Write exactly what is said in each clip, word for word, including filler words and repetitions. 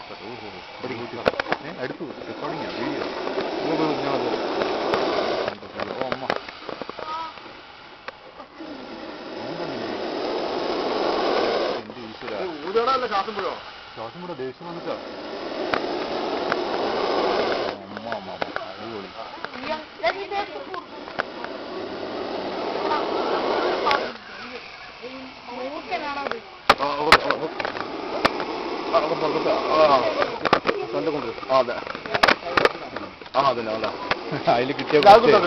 അടുത്തു recording video ഞങ്ങളത് ഓ അമ്മ എന്റെ ഈശ്വര ശ്വാസം വിടോ ശ്വാസം വിടോ ദേഷ്യം വന്നിട്ടാ അമ്മ അമ്മ അടിപൊളി അതെ ആ അതന്നെ അതാ അതിൽ കിട്ടിയ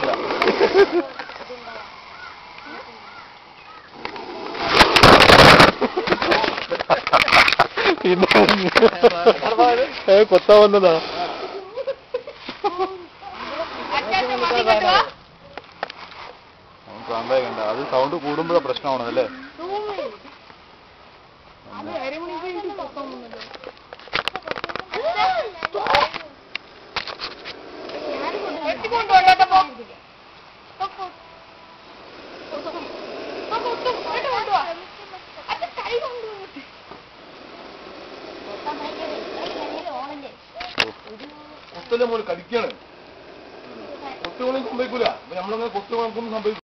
പിന്നെ കൊത്താ വന്നതാ പ്രാന്തായി കണ്ട അത് സൗണ്ട് കൂടുമ്പോഴാ പ്രശ്നമാണല്ലേ കൊത്തല്ലേ മോള് കടിക്കാണ് കൊത്തുകളും സംഭവിക്കൂല നമ്മളങ്ങനെ കൊത്തുകൾക്കൊന്നും സംഭവിക്കും